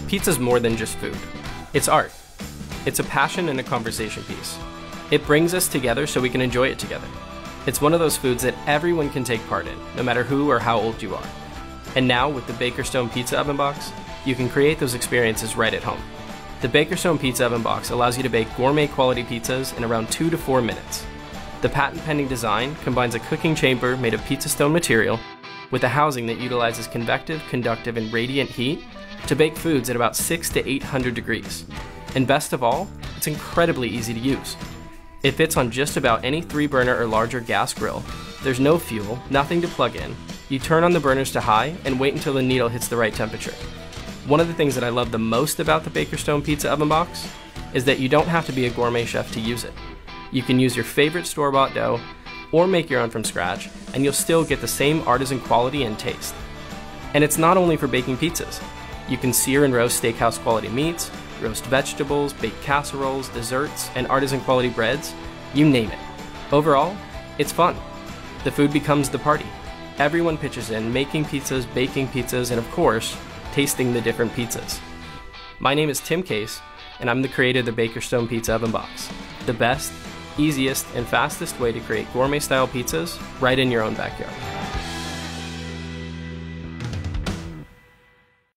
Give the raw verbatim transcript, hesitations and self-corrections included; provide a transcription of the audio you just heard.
Pizza's more than just food. It's art. It's a passion and a conversation piece. It brings us together so we can enjoy it together. It's one of those foods that everyone can take part in, no matter who or how old you are. And now, with the BakerStone Pizza Oven Box, you can create those experiences right at home. The BakerStone Pizza Oven Box allows you to bake gourmet quality pizzas in around two to four minutes. The patent-pending design combines a cooking chamber made of pizza stone material with a housing that utilizes convective, conductive, and radiant heat to bake foods at about six to eight hundred degrees. And best of all, it's incredibly easy to use. It fits on just about any three burner or larger gas grill. There's no fuel, nothing to plug in. You turn on the burners to high and wait until the needle hits the right temperature. One of the things that I love the most about the BakerStone Pizza Oven Box is that you don't have to be a gourmet chef to use it. You can use your favorite store-bought dough or make your own from scratch, and you'll still get the same artisan quality and taste. And it's not only for baking pizzas. You can sear and roast steakhouse quality meats, roast vegetables, bake casseroles, desserts, and artisan quality breads, you name it. Overall, it's fun. The food becomes the party. Everyone pitches in, making pizzas, baking pizzas, and of course, tasting the different pizzas. My name is Tim Case, and I'm the creator of the BakerStone Pizza Oven Box. The best, easiest, and fastest way to create gourmet-style pizzas right in your own backyard.